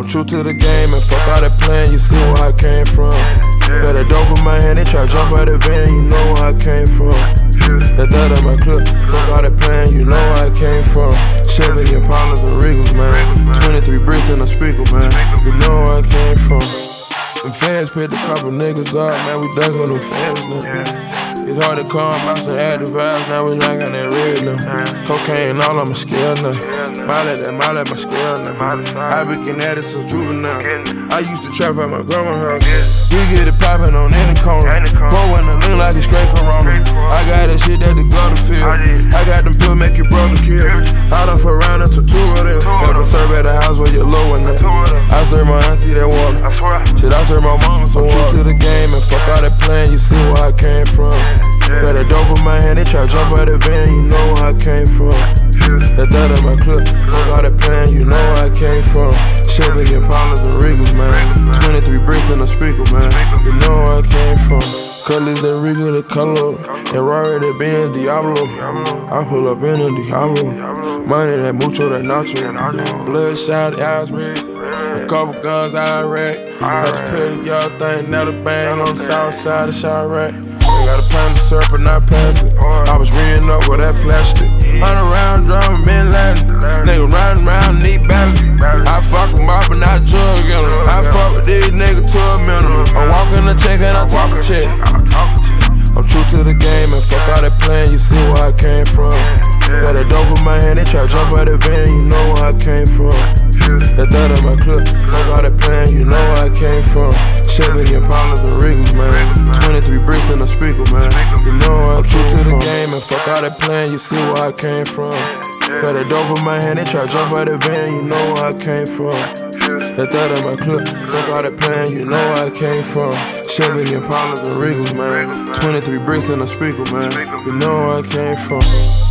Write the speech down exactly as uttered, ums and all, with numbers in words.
I'm true to the game and fuck all that plan, you see where I came from. Got a dope in my hand, they try to jump out the van, you know where I came from. That that in my clip, fuck all that plan, you know where I came from. Chevy Impalas and Regals, man. twenty-three bricks in a speaker, man. You know where I came from. The fans picked a couple niggas up, man, we duck on them fans now. It's hard to come by some active vibes, now we not got that red now. Cocaine all on my scale now. Molly that Molly my scale now. I been getting at it since juvenile. I used to trap at my grandma's house. We get it poppin' on any corner. Pour when I lean like it's straight Corona. I got that shit that the gutter feel. I got them pills make your brother kill. I done for around into two of them. Never serve at the house where you're low in that. I serve my auntie that water. Shit, I serve my mama some water. True to the game and fuck all that plan, you see where I came from. Got a dope in my hand, they try to jump out the van, you know where I came from. That that in my clip, fuck all that plan, you know where I came from. Chevy Impalas and Regals, man. twenty-three bricks in a speaker, man. You know where I came from. Colors that Regal the color, and Rari that Benz Diablo. I pull up in a Diablo. Money that mucho that nacho. Bloodshot, eyes red. A couple guns I wreck. I just pretty y'all thing, now the bang on the south side of Chirac. Got a pound of syrup and I pass it. I was reading up with that plastic. Hundred round drum, men landing. Nigga riding around, need balance. I fuck them up and I drug them. I fuck with these niggas to a minimum. I'm walking a check and I talk a check. I'm true to the game and fuck all that plan, you see where I came from. Got a dope in my hand, they try to jump out the van, you know where I came from. That that in my clip, fuck all that plan, you know where I came from. Chevy Impalas and Regals, man. twenty-three bricks in a speaker, man. You know I'm true to the game and fuck all that plan, you see where I came from. Got a dope in my hand, they try to jump out the van, you know where I came from. That that in my clip, fuck all that plan, you know where I came from. Chevy Impalas and Regals, man. twenty-three bricks in a speaker, man. You know where I came from.